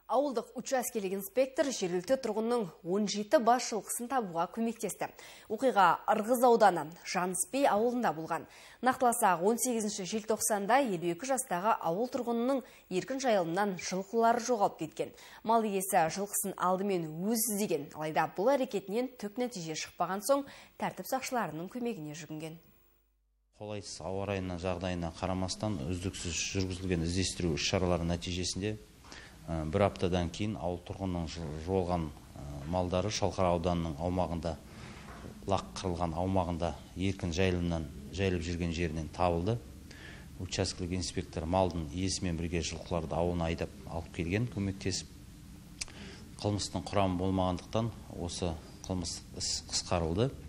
Ауылдық учаскелік инспектор жергілікті тұрғынның 17 бас жылқысын табуға көмектесті. Оқиға Ырғыз ауданы Жаныспей ауылында болған. Нақтыласақ, 18 желтоқсанда 52 жастағы ауыл тұрғынының еркін жайылымнан жылқылары жоғалып кеткен. Мал иесі жылқысын алдымен өзі іздеген, алайда бұл әрекетінен түк нәтиже шықпаған соң тәртіп сақшыларының көмегіне жүгінген. Қолайсыз ауа райына жағдайына қарамастан үздіксіз жүргізілген іздестіру іс-шаралары нәтижесінде бір аптадан кейін ауыл тұрғынның жоғалған малдары Шалқар ауданының аумағында, лақ қырылған аумағында еркін жайылымнан жайылып жүрген жерінен табылды. Учаскелік инспектор малдың иесімен бірге жылқыларды ауылына айдап алып келген, көмектесіп. Қылмыстың құрамы болмағандықтан осы қылмыс іс қысқарылды.